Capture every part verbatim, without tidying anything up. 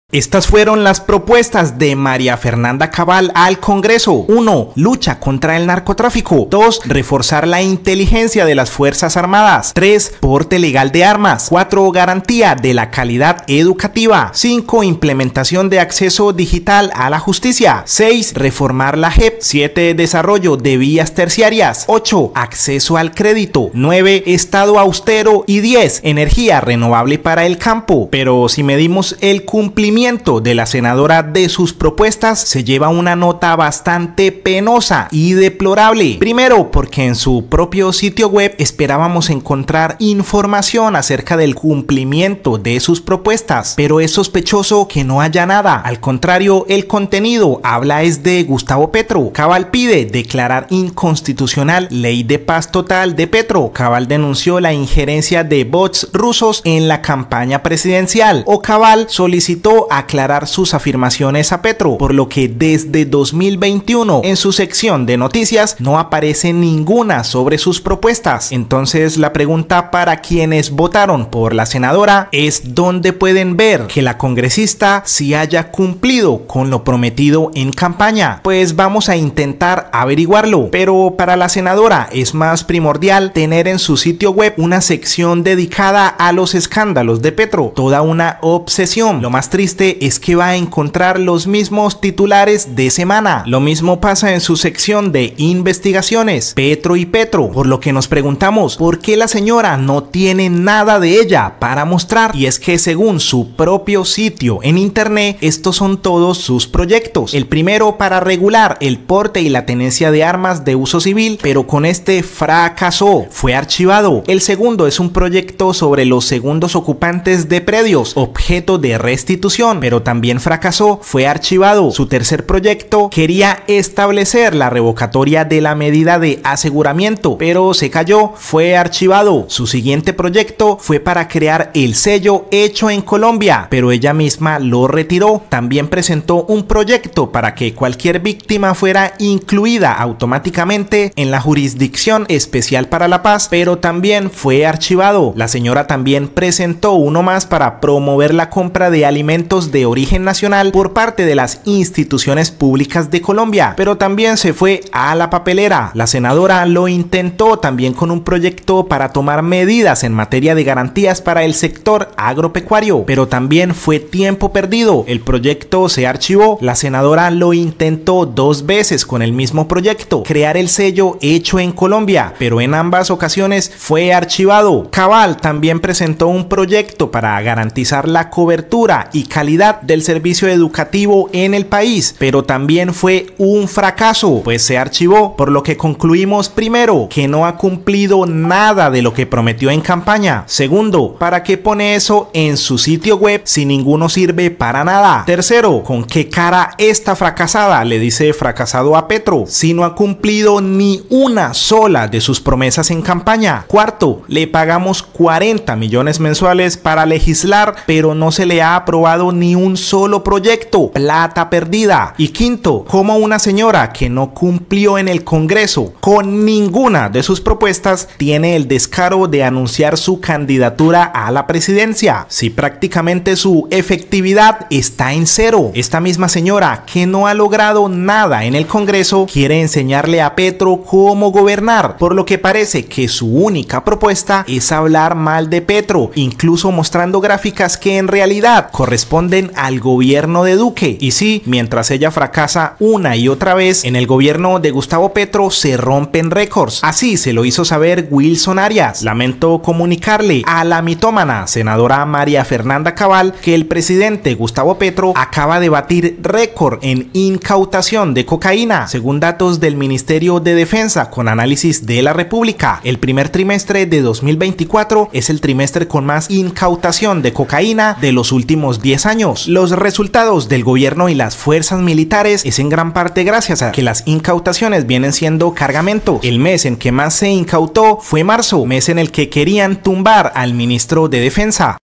Estas fueron las propuestas de María Fernanda Cabal al Congreso. uno. Lucha contra el narcotráfico. dos. Reforzar la inteligencia de las Fuerzas Armadas. tres. Porte legal de armas. cuatro. Garantía de la calidad educativa. cinco. Implementación de acceso digital a la justicia. seis. Reformar la J E P. siete. Desarrollo de vías terciarias. ocho. Acceso al crédito. nueve. Estado austero. Y diez. Energía renovable para el campo. Pero si medimos el cumplimiento de la senadora de sus propuestas, se lleva una nota bastante penosa y deplorable. Primero, porque en su propio sitio web esperábamos encontrar información acerca del cumplimiento de sus propuestas, pero es sospechoso que no haya nada. Al contrario, el contenido habla es de Gustavo Petro. Cabal pide declarar inconstitucional ley de paz total de Petro. Cabal denunció la injerencia de bots rusos en la campaña presidencial. O Cabal solicitó aclarar sus afirmaciones a Petro, por lo que desde dos mil veintiuno en su sección de noticias no aparece ninguna sobre sus propuestas. Entonces la pregunta para quienes votaron por la senadora es ¿dónde pueden ver que la congresista sí haya cumplido con lo prometido en campaña? Pues vamos a intentar averiguarlo, pero para la senadora es más primordial tener en su sitio web una sección dedicada a los escándalos de Petro, toda una obsesión. Lo más triste es que va a encontrar los mismos titulares de semana. Lo mismo pasa en su sección de investigaciones, Petro y Petro, por lo que nos preguntamos ¿por qué la señora no tiene nada de ella para mostrar? Y es que según su propio sitio en internet, estos son todos sus proyectos. El primero para regular el porte y la tenencia de armas de uso civil, pero con este fracasó, fue archivado. El segundo es un proyecto sobre los segundos ocupantes de predios, objeto de restitución, pero también fracasó, fue archivado. Su tercer proyecto quería establecer la revocatoria de la medida de aseguramiento, pero se cayó, fue archivado. Su siguiente proyecto fue para crear el sello hecho en Colombia, pero ella misma lo retiró. También presentó un proyecto para que cualquier víctima fuera incluida automáticamente en la Jurisdicción Especial para la Paz, pero también fue archivado. La señora también presentó uno más para promover la compra de alimentos de origen nacional por parte de las instituciones públicas de Colombia, pero también se fue a la papelera. La senadora lo intentó también con un proyecto para tomar medidas en materia de garantías para el sector agropecuario, pero también fue tiempo perdido. El proyecto se archivó. La senadora lo intentó dos veces con el mismo proyecto, crear el sello hecho en Colombia, pero en ambas ocasiones fue archivado. Cabal también presentó un proyecto para garantizar la cobertura y calidad del servicio educativo en el país, pero también fue un fracaso, pues se archivó, por lo que concluimos primero que no ha cumplido nada de lo que prometió en campaña. Segundo, ¿para qué pone eso en su sitio web si ninguno sirve para nada? Tercero, ¿con qué cara esta fracasada le dice fracasado a Petro si no ha cumplido ni una sola de sus promesas en campaña? Cuarto, le pagamos cuarenta millones mensuales para legislar, pero no se le ha aprobado ni un solo proyecto, plata perdida. Y quinto, como una señora que no cumplió en el Congreso con ninguna de sus propuestas tiene el descaro de anunciar su candidatura a la presidencia, si prácticamente su efectividad está en cero. Esta misma señora que no ha logrado nada en el Congreso quiere enseñarle a Petro cómo gobernar, por lo que parece que su única propuesta es hablar mal de Petro, incluso mostrando gráficas que en realidad corresponden al gobierno de Duque. Y sí, mientras ella fracasa una y otra vez, en el gobierno de Gustavo Petro se rompen récords. Así se lo hizo saber Wilson Arias. Lamento comunicarle a la mitómana senadora María Fernanda Cabal que el presidente Gustavo Petro acaba de batir récord en incautación de cocaína, según datos del Ministerio de Defensa con análisis de la República. El primer trimestre de dos mil veinticuatro es el trimestre con más incautación de cocaína de los últimos diez años. Los resultados del gobierno y las fuerzas militares es en gran parte gracias a que las incautaciones vienen siendo cargamento. El mes en que más se incautó fue marzo, mes en el que querían tumbar al ministro de Defensa.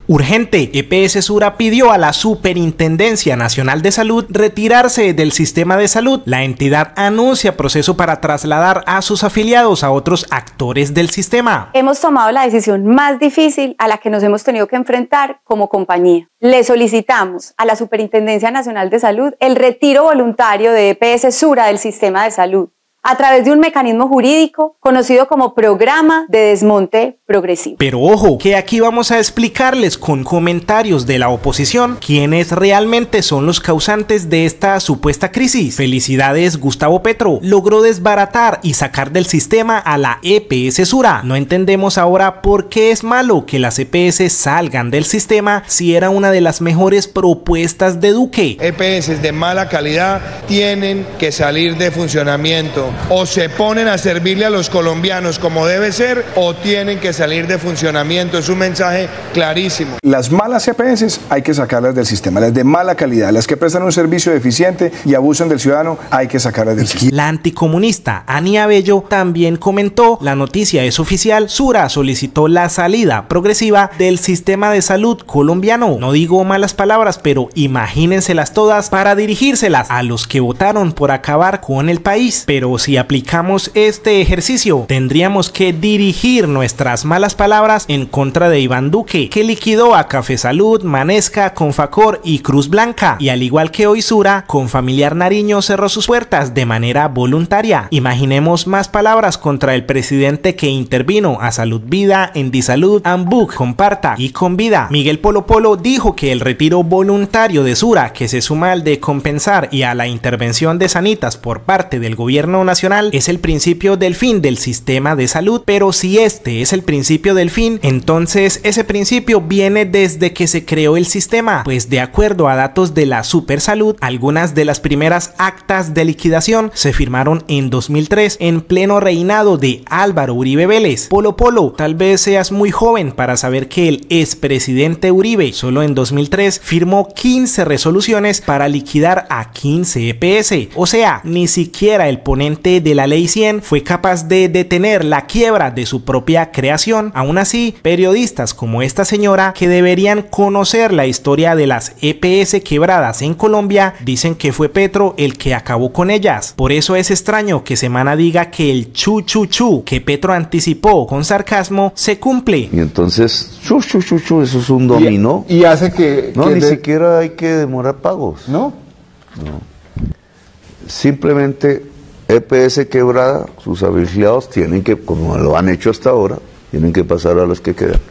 Urgente, E P S Sura pidió a la Superintendencia Nacional de Salud retirarse del sistema de salud. La entidad anuncia proceso para trasladar a sus afiliados a otros actores del sistema. Hemos tomado la decisión más difícil a la que nos hemos tenido que enfrentar como compañía. Le solicitamos a la Superintendencia Nacional de Salud el retiro voluntario de E P S Sura del sistema de salud a través de un mecanismo jurídico conocido como Programa de Desmonte Progresivo. Pero ojo, que aquí vamos a explicarles con comentarios de la oposición quiénes realmente son los causantes de esta supuesta crisis. Felicidades, Gustavo Petro logró desbaratar y sacar del sistema a la E P S Sura. No entendemos ahora por qué es malo que las E P S salgan del sistema si era una de las mejores propuestas de Duque. E P S de mala calidad tienen que salir de funcionamiento. O se ponen a servirle a los colombianos como debe ser, o tienen que salir de funcionamiento. Es un mensaje clarísimo. Las malas E P S hay que sacarlas del sistema, las de mala calidad, las que prestan un servicio deficiente y abusan del ciudadano, hay que sacarlas del sistema. La anticomunista Ania Bello también comentó, la noticia es oficial, Sura solicitó la salida progresiva del sistema de salud colombiano. No digo malas palabras, pero imagínenselas todas para dirigírselas a los que votaron por acabar con el país. Pero si aplicamos este ejercicio, tendríamos que dirigir nuestras malas palabras en contra de Iván Duque, que liquidó a Café Salud, Manesca, Confacor y Cruz Blanca, y al igual que hoy Sura, con Familiar Nariño cerró sus puertas de manera voluntaria. Imaginemos más palabras contra el presidente que intervino a Salud Vida, Endisalud, Ambuc, Comparta y Convida. Miguel Polo Polo dijo que el retiro voluntario de Sura, que se suma al de Compensar y a la intervención de Sanitas por parte del gobierno nacional, es el principio del fin del sistema de salud. Pero si este es el principio del fin, entonces ese principio viene desde que se creó el sistema, pues de acuerdo a datos de la Supersalud, algunas de las primeras actas de liquidación se firmaron en dos mil tres en pleno reinado de Álvaro Uribe Vélez. Polo Polo, tal vez seas muy joven para saber que el expresidente Uribe solo en dos mil tres firmó quince resoluciones para liquidar a quince E P S, o sea, ni siquiera el ponente de la ley cien fue capaz de detener la quiebra de su propia creación. Aún así, periodistas como esta señora, que deberían conocer la historia de las E P S quebradas en Colombia, dicen que fue Petro el que acabó con ellas. Por eso es extraño que Semana diga que el chu chu chu que Petro anticipó con sarcasmo se cumple. Y entonces, chu chu chu chu, eso es un dominó. Y, y hace que... No, que ni de... siquiera hay que demorar pagos. ¿No? No. Simplemente E P S quebrada, sus afiliados tienen que, como lo han hecho hasta ahora, tienen que pasar a los que quedan.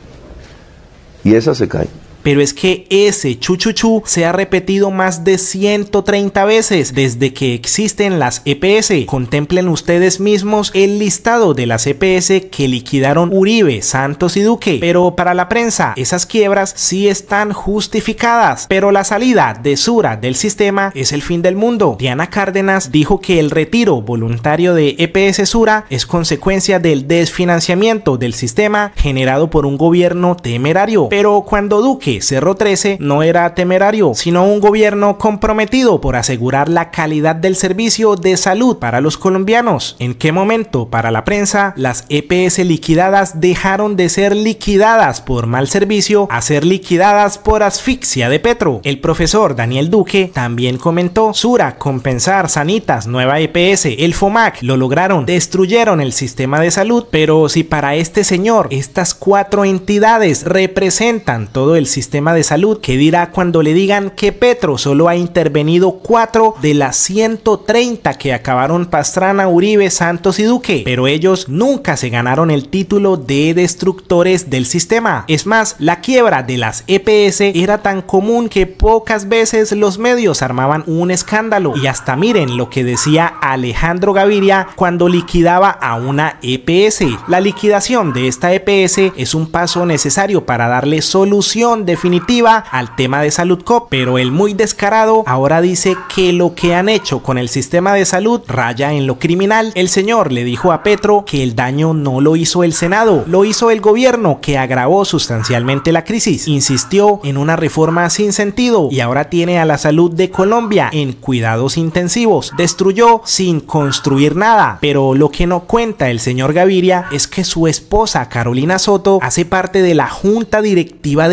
Y esas se caen. Pero es que ese chuchuchu se ha repetido más de ciento treinta veces desde que existen las E P S. Contemplen ustedes mismos el listado de las E P S que liquidaron Uribe, Santos y Duque. Pero para la prensa, esas quiebras sí están justificadas. Pero la salida de Sura del sistema es el fin del mundo. Diana Cárdenas dijo que el retiro voluntario de E P S Sura es consecuencia del desfinanciamiento del sistema generado por un gobierno temerario. Pero cuando Duque Cerro trece no era temerario, sino un gobierno comprometido por asegurar la calidad del servicio de salud para los colombianos. ¿En qué momento, para la prensa, las E P S liquidadas dejaron de ser liquidadas por mal servicio a ser liquidadas por asfixia de Petro? El profesor Daniel Duque también comentó: Sura, Compensar, Sanitas, Nueva E P S, el FOMAC lo lograron, destruyeron el sistema de salud. Pero si para este señor estas cuatro entidades representan todo el sistema sistema de salud, ¿qué dirá cuando le digan que Petro solo ha intervenido cuatro de las ciento treinta que acabaron Pastrana, Uribe, Santos y Duque? Pero ellos nunca se ganaron el título de destructores del sistema. Es más, la quiebra de las E P S era tan común que pocas veces los medios armaban un escándalo. Y hasta miren lo que decía Alejandro Gaviria cuando liquidaba a una E P S. La liquidación de esta E P S es un paso necesario para darle solución definitiva al tema de Salud Cop, pero el muy descarado ahora dice que lo que han hecho con el sistema de salud raya en lo criminal. El señor le dijo a Petro que el daño no lo hizo el Senado, lo hizo el gobierno, que agravó sustancialmente la crisis. Insistió en una reforma sin sentido y ahora tiene a la salud de Colombia en cuidados intensivos. Destruyó sin construir nada. Pero lo que no cuenta el señor Gaviria es que su esposa Carolina Soto hace parte de la junta directiva de Argos.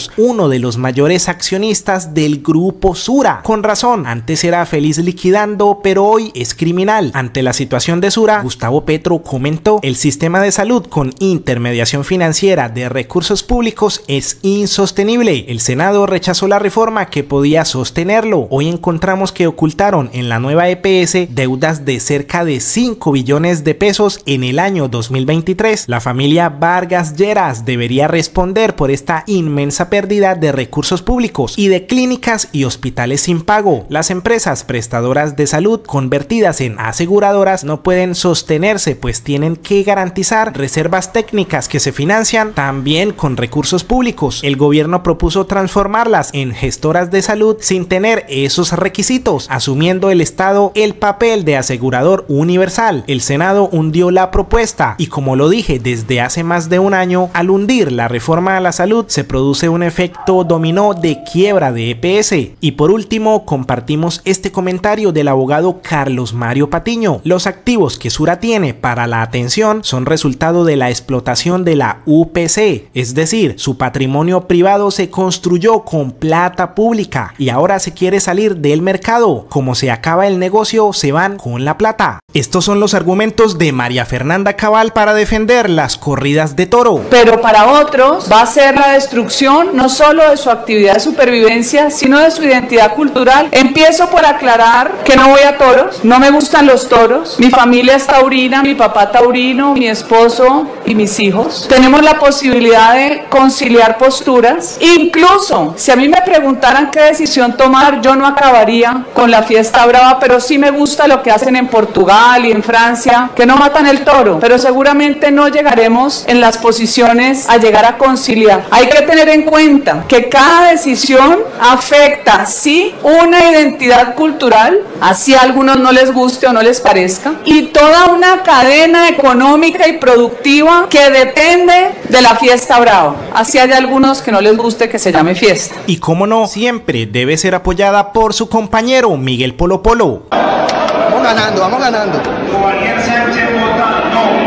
Públicos, uno de los mayores accionistas del grupo Sura. Con razón, antes era feliz liquidando, pero hoy es criminal. Ante la situación de Sura, Gustavo Petro comentó: el sistema de salud con intermediación financiera de recursos públicos es insostenible. El Senado rechazó la reforma que podía sostenerlo. Hoy encontramos que ocultaron en la nueva E P S deudas de cerca de cinco billones de pesos en el año dos mil veintitrés. La familia Vargas Lleras debería responder por esta inmensa pérdida de recursos públicos y de clínicas y hospitales sin pago. Las empresas prestadoras de salud convertidas en aseguradoras no pueden sostenerse, pues tienen que garantizar reservas técnicas que se financian también con recursos públicos. El gobierno propuso transformarlas en gestoras de salud sin tener esos requisitos, asumiendo el Estado el papel de asegurador universal. El Senado hundió la propuesta y, como lo dije desde hace más de un año, al hundir la reforma a la salud se produce un efecto dominó de quiebra de E P S. Y por último, compartimos este comentario del abogado Carlos Mario Patiño: los activos que Sura tiene para la atención son resultado de la explotación de la U P C, es decir, su patrimonio privado se construyó con plata pública y ahora se quiere salir del mercado. Como se acaba el negocio, se van con la plata. Estos son los argumentos de María Fernanda Cabal para defender las corridas de toro. Pero para otros va a ser la destrucción no solo de su actividad de supervivencia, sino de su identidad cultural. Empiezo por aclarar que no voy a toros, no me gustan los toros, mi familia es taurina, mi papá taurino, mi esposo y mis hijos. Tenemos la posibilidad de conciliar posturas. Incluso si a mí me preguntaran qué decisión tomar, yo no acabaría con la fiesta brava, pero sí me gusta lo que hacen en Portugal y en Francia, que no matan el toro, pero seguramente no llegaremos en las posiciones a llegar a conciliar. Hay que tener en cuenta que cada decisión afecta, sí, una identidad cultural, así a algunos no les guste o no les parezca, y toda una cadena económica y productiva que depende de la fiesta brava, así hay algunos que no les guste que se llame fiesta. Y cómo no, siempre debe ser apoyada por su compañero Miguel Polo Polo. Vamos ganando, vamos ganando. Daniel Sánchez vota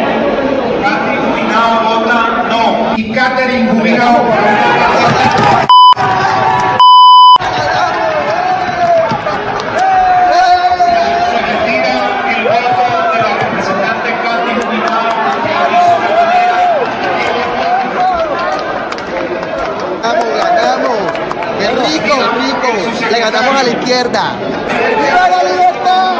no. Katy Jubinao vota no. Y Catherine Jubinao vota no. Le ganamos a la izquierda. ¡Viva la libertad!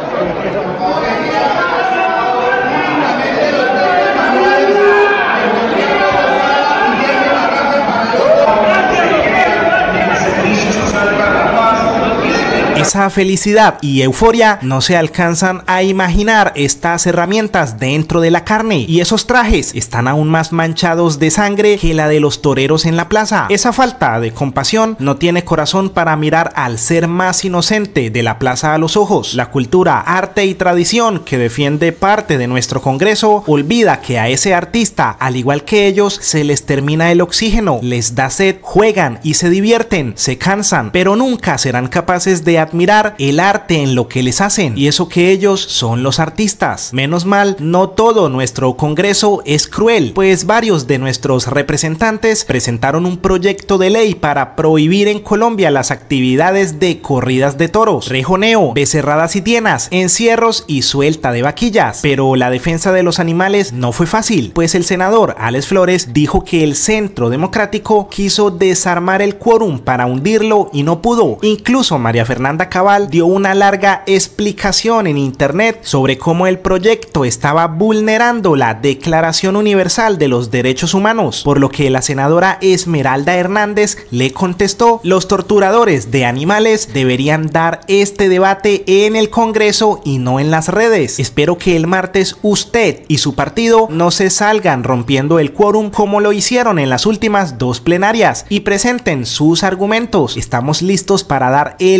Esa felicidad y euforia no se alcanzan a imaginar estas herramientas dentro de la carne, y esos trajes están aún más manchados de sangre que la de los toreros en la plaza. Esa falta de compasión no tiene corazón para mirar al ser más inocente de la plaza a los ojos. La cultura, arte y tradición que defiende parte de nuestro Congreso olvida que a ese artista, al igual que ellos, se les termina el oxígeno, les da sed, juegan y se divierten, se cansan, pero nunca serán capaces de admirar el arte en lo que les hacen, y eso que ellos son los artistas. Menos mal, no todo nuestro Congreso es cruel, pues varios de nuestros representantes presentaron un proyecto de ley para prohibir en Colombia las actividades de corridas de toros, rejoneo, becerradas y tienas, encierros y suelta de vaquillas. Pero la defensa de los animales no fue fácil, pues el senador Alex Flores dijo que el Centro Democrático quiso desarmar el quórum para hundirlo y no pudo. Incluso María Fernanda Cabal dio una larga explicación en internet sobre cómo el proyecto estaba vulnerando la Declaración Universal de los Derechos Humanos, por lo que la senadora Esmeralda Hernández le contestó: los torturadores de animales deberían dar este debate en el Congreso y no en las redes. Espero que el martes usted y su partido no se salgan rompiendo el quórum como lo hicieron en las últimas dos plenarias y presenten sus argumentos. Estamos listos para dar el debate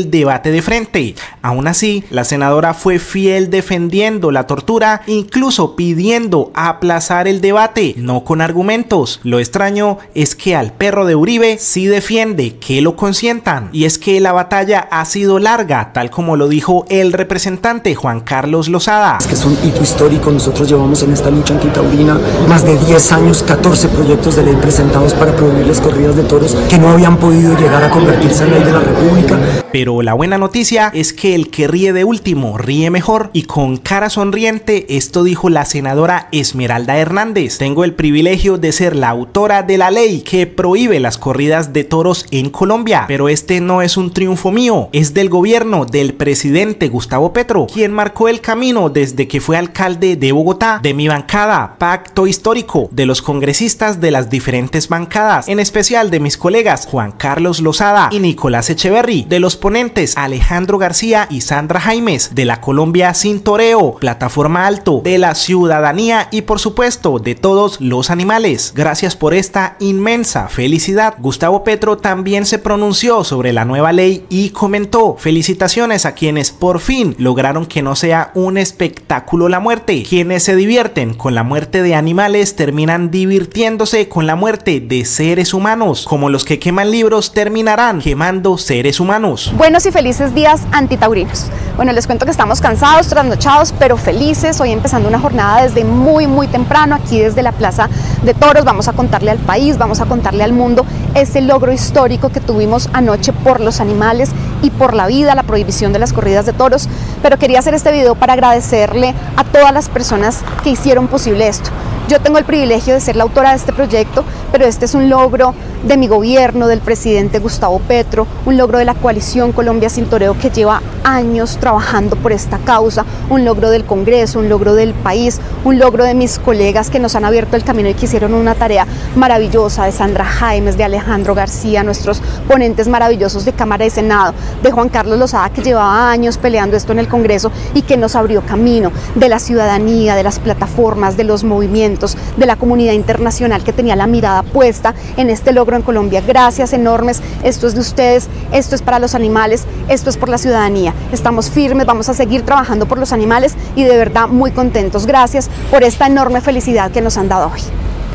debate de frente. Aún así, la senadora fue fiel defendiendo la tortura, incluso pidiendo aplazar el debate, no con argumentos. Lo extraño es que al perro de Uribe sí defiende que lo consientan. Y es que la batalla ha sido larga, tal como lo dijo el representante Juan Carlos Lozada. Es que es un hito histórico. Nosotros llevamos en esta lucha antitaurina más de diez años, catorce proyectos de ley presentados para prohibir las corridas de toros que no habían podido llegar a convertirse en ley de la República. Pero la buena noticia es que el que ríe de último ríe mejor, y con cara sonriente esto dijo la senadora Esmeralda Hernández. Tengo el privilegio de ser la autora de la ley que prohíbe las corridas de toros en Colombia, pero este no es un triunfo mío, es del gobierno del presidente Gustavo Petro, quien marcó el camino desde que fue alcalde de Bogotá, de mi bancada, Pacto Histórico, de los congresistas de las diferentes bancadas, en especial de mis colegas Juan Carlos Lozada y Nicolás Echeverry, de los ponentes Alejandro García y Sandra Jaimes, de la Colombia Sin Toreo, Plataforma Alto, de la ciudadanía y por supuesto de todos los animales. Gracias por esta inmensa felicidad. Gustavo Petro también se pronunció sobre la nueva ley y comentó: felicitaciones a quienes por fin lograron que no sea un espectáculo la muerte. Quienes se divierten con la muerte de animales terminan divirtiéndose con la muerte de seres humanos, como los que queman libros terminarán quemando seres humanos. Buenos y felices días antitaurinos. Bueno, les cuento que estamos cansados, trasnochados, pero felices. Hoy empezando una jornada desde muy, muy temprano, aquí desde la Plaza de Toros. Vamos a contarle al país, vamos a contarle al mundo ese logro histórico que tuvimos anoche por los animales y por la vida, la prohibición de las corridas de toros. Pero quería hacer este video para agradecerle a todas las personas que hicieron posible esto. Yo tengo el privilegio de ser la autora de este proyecto, pero este es un logro de mi gobierno, del presidente Gustavo Petro, un logro de la coalición Colombia Sin Toreo que lleva años trabajando por esta causa, un logro del Congreso, un logro del país, un logro de mis colegas que nos han abierto el camino y que hicieron una tarea maravillosa, de Sandra Jaimes, de Alejandro García, nuestros ponentes maravillosos de Cámara y Senado, de Juan Carlos Lozada, que llevaba años peleando esto en el Congreso y que nos abrió camino, de la ciudadanía, de las plataformas, de los movimientos, de la comunidad internacional que tenía la mirada puesta en este logro en Colombia. Gracias enormes, esto es de ustedes, esto es para los animales, esto es por la ciudadanía. Estamos firmes, vamos a seguir trabajando por los animales y de verdad muy contentos. Gracias por esta enorme felicidad que nos han dado hoy.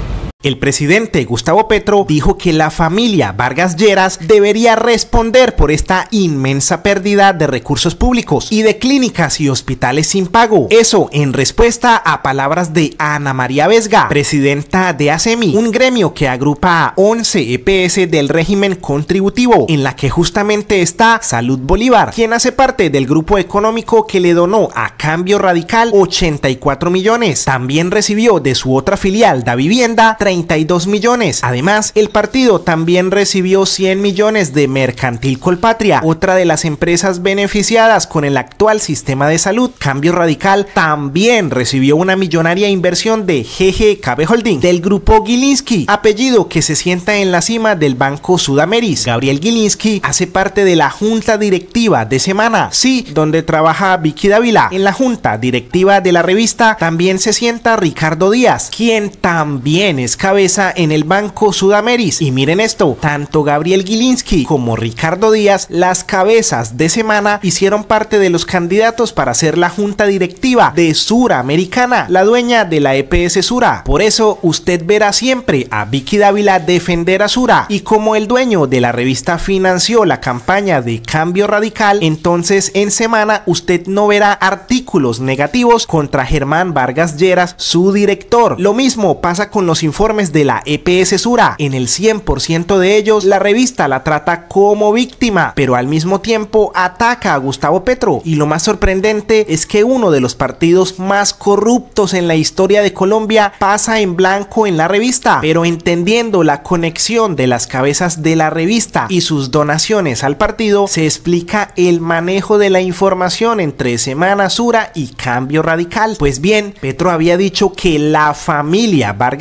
El presidente Gustavo Petro dijo que la familia Vargas Lleras debería responder por esta inmensa pérdida de recursos públicos y de clínicas y hospitales sin pago. Eso en respuesta a palabras de Ana María Vesga, presidenta de ASEMI, un gremio que agrupa a once E P S del régimen contributivo, en la que justamente está Salud Bolívar, quien hace parte del grupo económico que le donó a Cambio Radical ochenta y cuatro millones. También recibió de su otra filial, Da Vivienda, treinta y dos millones. Además, el partido también recibió cien millones de Mercantil Colpatria, otra de las empresas beneficiadas con el actual sistema de salud. Cambio Radical también recibió una millonaria inversión de G G K B Holding, del grupo Gilinski, apellido que se sienta en la cima del Banco Sudameris. Gabriel Gilinski hace parte de la junta directiva de Semana, sí, donde trabaja Vicky Dávila. En la junta directiva de la revista también se sienta Ricardo Díaz, quien también es cabeza en el Banco Sudameris. Y miren esto, tanto Gabriel Gilinski como Ricardo Díaz, las cabezas de Semana, hicieron parte de los candidatos para ser la junta directiva de Suramericana, la dueña de la E P S Sura. Por eso usted verá siempre a Vicky Dávila defender a Sura, y como el dueño de la revista financió la campaña de Cambio Radical, entonces en Semana usted no verá artículos negativos contra Germán Vargas Lleras, su director. Lo mismo pasa con los informes de la E P S Sura. En el cien por ciento de ellos, la revista la trata como víctima, pero al mismo tiempo ataca a Gustavo Petro. Y lo más sorprendente es que uno de los partidos más corruptos en la historia de Colombia pasa en blanco en la revista, pero entendiendo la conexión de las cabezas de la revista y sus donaciones al partido, se explica el manejo de la información entre Semana, Sura y Cambio Radical. Pues bien, Petro había dicho que la familia Vargas Lleras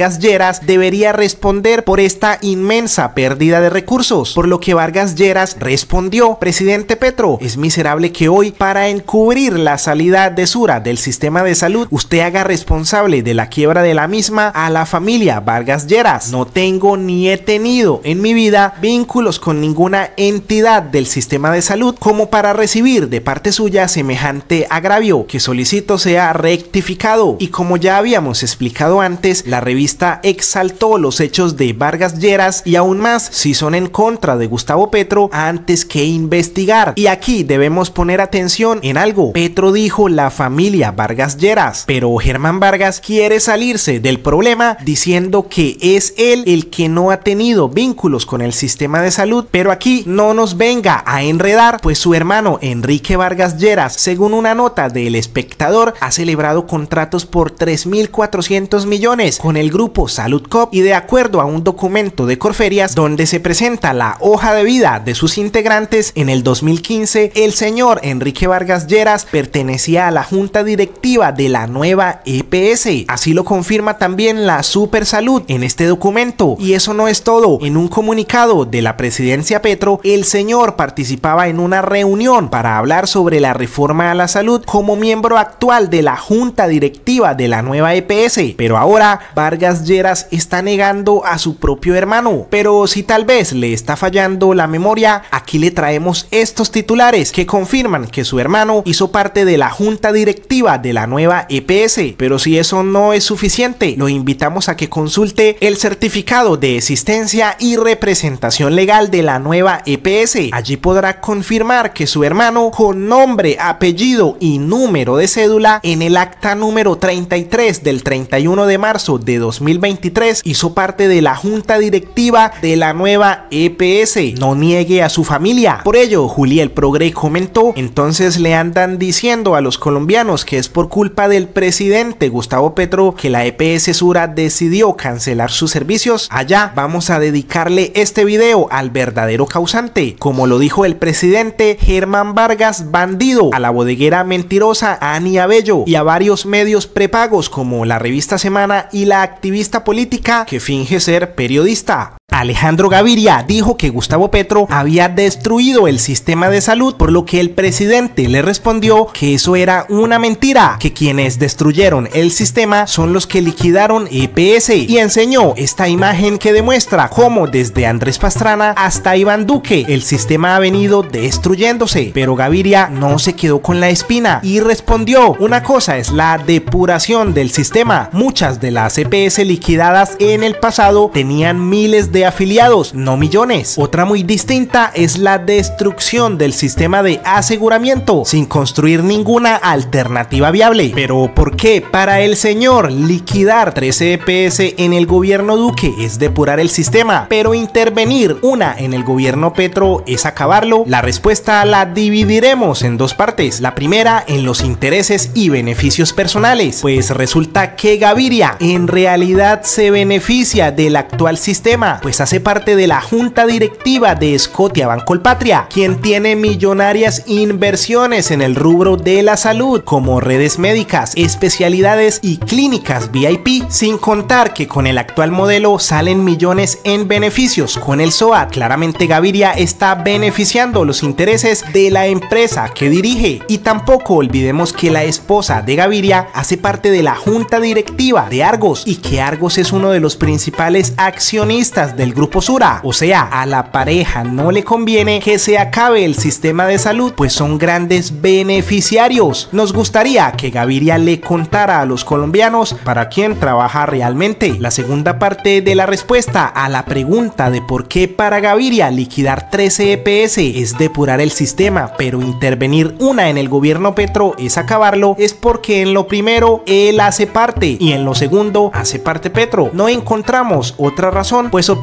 Lleras debería responder por esta inmensa pérdida de recursos, por lo que Vargas Lleras respondió: presidente Petro, es miserable que hoy, para encubrir la salida de Sura del sistema de salud, usted haga responsable de la quiebra de la misma a la familia Vargas Lleras. No tengo ni he tenido en mi vida vínculos con ninguna entidad del sistema de salud como para recibir de parte suya semejante agravio, que solicito sea rectificado. Y como ya habíamos explicado antes, la revista exaltó los hechos de Vargas Lleras y aún más si son en contra de Gustavo Petro antes que investigar. Y aquí debemos poner atención en algo. Petro dijo la familia Vargas Lleras, pero Germán Vargas quiere salirse del problema diciendo que es él el que no ha tenido vínculos con el sistema de salud, pero aquí no nos venga a enredar, pues su hermano Enrique Vargas Lleras, según una nota del Espectador, ha celebrado contratos por tres mil cuatrocientos millones con el grupo Saludcop, y de acuerdo a un documento de Corferias donde se presenta la hoja de vida de sus integrantes, en el dos mil quince el señor Enrique Vargas Lleras pertenecía a la junta directiva de la nueva E P S. Así lo confirma también la Supersalud en este documento. Y eso no es todo. En un comunicado de la presidencia Petro, el señor participaba en una reunión para hablar sobre la reforma a la salud como miembro actual de la junta directiva de la nueva E P S, pero ahora Vargas Lleras está negando a su propio hermano. Pero si tal vez le está fallando la memoria, aquí le traemos estos titulares que confirman que su hermano hizo parte de la junta directiva de la nueva E P S. Pero si eso no es suficiente, lo invitamos a que consulte el certificado de existencia y representación legal de la nueva E P S. Allí podrá confirmar que su hermano, con nombre, apellido y número de cédula, en el acta número treinta y tres del treinta y uno de marzo de dos mil veintitrés, hizo parte de la junta directiva de la nueva E P S. No niegue a su familia. Por ello, Juliel Progre comentó: entonces le andan diciendo a los colombianos que es por culpa del presidente Gustavo Petro que la E P S Sura decidió cancelar sus servicios. Allá vamos a dedicarle este video al verdadero causante. Como lo dijo el presidente, Germán Vargas, bandido, a la bodeguera mentirosa Ani Abello y a varios medios prepagos como la revista Semana y la activista política que finge ser periodista. Alejandro Gaviria dijo que Gustavo Petro había destruido el sistema de salud, por lo que el presidente le respondió que eso era una mentira, que quienes destruyeron el sistema son los que liquidaron E P S, y enseñó esta imagen que demuestra cómo desde Andrés Pastrana hasta Iván Duque el sistema ha venido destruyéndose. Pero Gaviria no se quedó con la espina y respondió: una cosa es la depuración del sistema. Muchas de las E P S liquidadas en el pasado tenían miles de afiliados, no millones. Otra muy distinta es la destrucción del sistema de aseguramiento sin construir ninguna alternativa viable. Pero ¿por qué para el señor liquidar trece E P S en el gobierno Duque es depurar el sistema, pero intervenir una en el gobierno Petro es acabarlo? La respuesta la dividiremos en dos partes. La primera en los intereses y beneficios personales, pues resulta que Gaviria en realidad se beneficia del actual sistema, pues hace parte de la junta directiva de Scotia Bancolpatria, quien tiene millonarias inversiones en el rubro de la salud, como redes médicas, especialidades y clínicas V I P, sin contar que con el actual modelo salen millones en beneficios con el S O A T. Claramente Gaviria está beneficiando los intereses de la empresa que dirige. Y tampoco olvidemos que la esposa de Gaviria hace parte de la junta directiva de Argos, y que Argos es uno de los principales accionistas del grupo Sura. O sea, a la pareja no le conviene que se acabe el sistema de salud, pues son grandes beneficiarios. Nos gustaría que Gaviria le contara a los colombianos para quién trabaja realmente. La segunda parte de la respuesta a la pregunta de por qué para Gaviria liquidar trece E P S es depurar el sistema, pero intervenir una en el gobierno Petro es acabarlo, es porque en lo primero él hace parte y en lo segundo hace parte Petro. No encontramos otra razón, pues observamos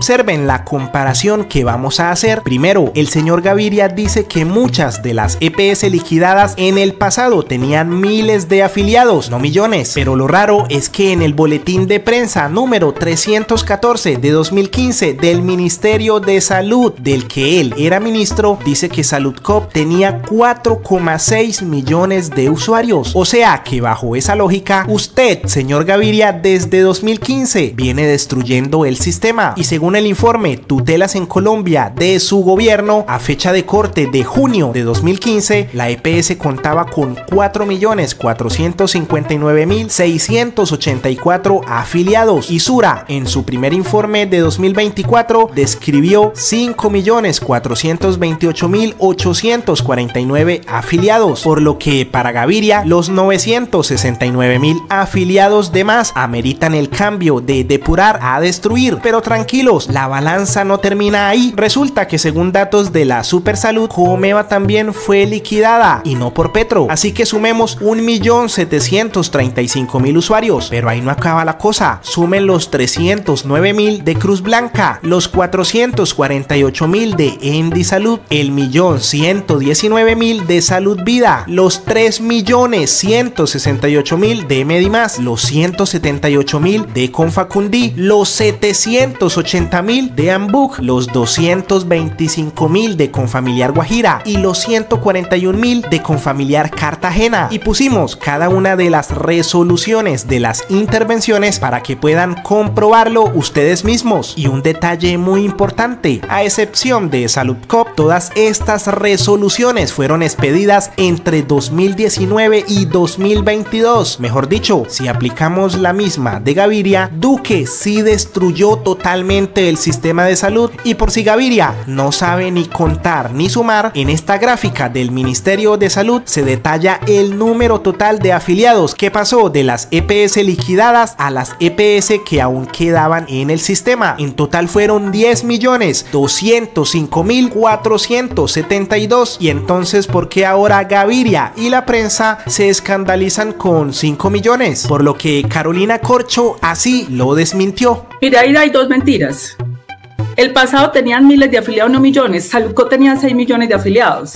Observen la comparación que vamos a hacer. Primero, el señor Gaviria dice que muchas de las E P S liquidadas en el pasado tenían miles de afiliados, no millones. Pero lo raro es que en el boletín de prensa número trescientos catorce de dos mil quince del Ministerio de Salud, del que él era ministro, dice que Saludcop tenía cuatro coma seis millones de usuarios. O sea que bajo esa lógica, usted, señor Gaviria, desde dos mil quince viene destruyendo el sistema. Y según el informe Tutelas en Colombia de su gobierno, a fecha de corte de junio de dos mil quince, la E P S contaba con cuatro millones cuatrocientos cincuenta y nueve mil seiscientos ochenta y cuatro afiliados y Sura en su primer informe de dos mil veinticuatro describió cinco millones cuatrocientos veintiocho mil ochocientos cuarenta y nueve afiliados, por lo que para Gaviria los novecientos sesenta y nueve mil afiliados de más ameritan el cambio de depurar a destruir. Pero tranquilos, la balanza no termina ahí. Resulta que según datos de la Supersalud, Comeva también fue liquidada y no por Petro, así que sumemos un millón setecientos treinta y cinco mil usuarios. Pero ahí no acaba la cosa, sumen los trescientos nueve mil de Cruz Blanca, los cuatrocientos cuarenta y ocho mil de Endi Salud, el millón ciento diecinueve mil de Salud Vida, los tres millones ciento sesenta y ocho mil de Medimás, los ciento setenta y ocho mil de Confacundí, los setecientos ochenta mil de Ambuc, los doscientos veinticinco mil de Confamiliar Guajira y los ciento cuarenta y un mil de Confamiliar Cartagena. Y pusimos cada una de las resoluciones de las intervenciones para que puedan comprobarlo ustedes mismos. Y un detalle muy importante, a excepción de Saludcop, todas estas resoluciones fueron expedidas entre dos mil diecinueve y dos mil veintidós. Mejor dicho, si aplicamos la misma de Gaviria, Duque sí destruyó totalmente el sistema de salud. Y por si Gaviria no sabe ni contar ni sumar, en esta gráfica del Ministerio de Salud se detalla el número total de afiliados que pasó de las E P S liquidadas a las E P S que aún quedaban en el sistema. En total fueron diez millones doscientos cinco mil cuatrocientos setenta y dos. Y entonces, ¿por qué ahora Gaviria y la prensa se escandalizan con cinco millones? Por lo que Carolina Corcho así lo desmintió. Mira, ahí hay dos mentiras. El pasado tenían miles de afiliados, no millones. Saludcop tenía seis millones de afiliados.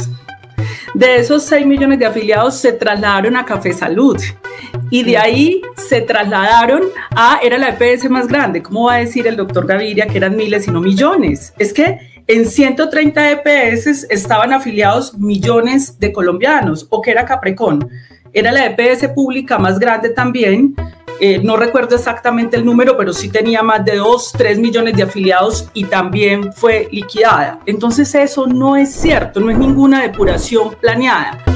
De esos seis millones de afiliados se trasladaron a Café Salud y de ahí se trasladaron a, era la E P S más grande. ¿Cómo va a decir el doctor Gaviria que eran miles y no millones? Es que en ciento treinta E P S estaban afiliados millones de colombianos, o que era Caprecon. Era la E P S pública más grande también. Eh, no recuerdo exactamente el número, pero sí tenía más de dos, tres millones de afiliados y también fue liquidada. Entonces eso no es cierto, no es ninguna depuración planeada.